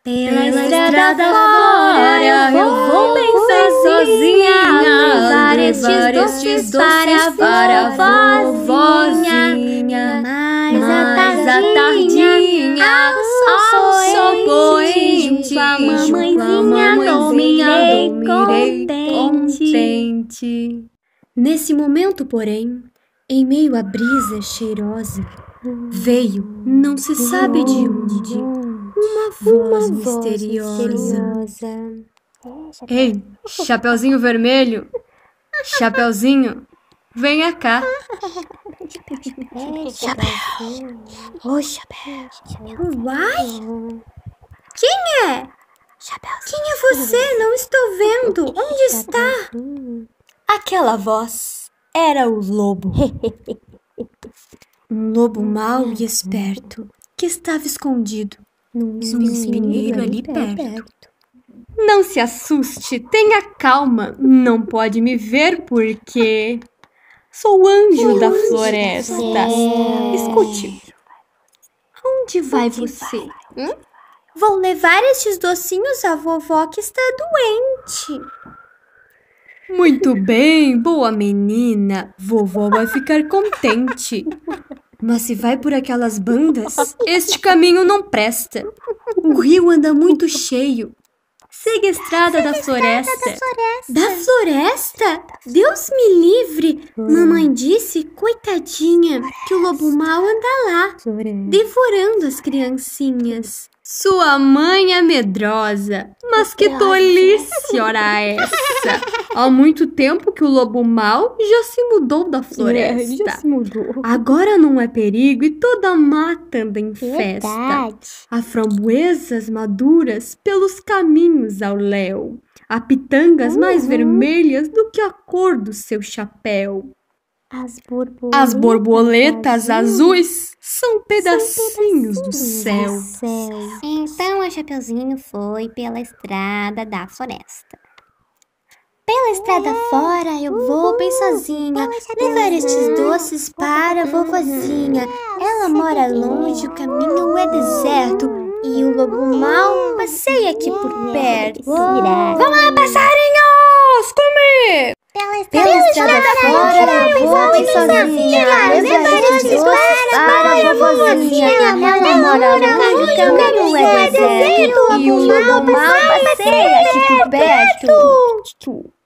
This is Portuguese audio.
Pela estrada fora eu vou bem sozinha levar estes doces para a vovozinha. Mas à tardinha ao sol poente, a mamãezinha dormirei contente. Nesse momento, porém, em meio à brisa cheirosa, veio, não se sabe de onde, uma voz misteriosa. Ei, Chapeuzinho Vermelho, Chapeuzinho, venha cá. Chapéu! Oi, Chapéu! Uai! Quem é? Quem é você? Não estou vendo. Onde está? Aquela voz era o lobo. Um lobo mau e esperto que estava escondido num espinheiro ali perto. Não se assuste, tenha calma. Não pode me ver porque sou o anjo da floresta. Escute. Onde vai você? Vou levar estes docinhos à vovó que está doente. Muito bem, boa menina. Vovó vai ficar contente. Mas se vai por aquelas bandas, este caminho não presta. O rio anda muito cheio. Siga a estrada da floresta. Da floresta? Deus me livre! Mamãe disse, coitadinha, que o lobo mau anda lá, devorando as criancinhas. Sua mãe é medrosa, mas que tolice, ora essa! Há muito tempo que o lobo mau já se mudou da floresta. Já se mudou. Agora não é perigo e toda a mata anda em festa. Verdade. Há framboesas maduras pelos caminhos ao léu. Há pitangas mais vermelhas do que a cor do seu chapéu. As borboletas azuis são pedacinhos do céu. Então a Chapeuzinho foi pela estrada da floresta. Pela estrada fora eu vou bem sozinha levar estes doces para a vovozinha. Ela mora longe, o caminho é deserto e o lobo mau passeia aqui por perto. Vamos lá, passarinhos! Comer! Pela estrada fora eu vou bem sozinha levar estes doces para a vovozinha. Ela mora longe, o caminho é deserto e o lobo mau passeia aqui por perto.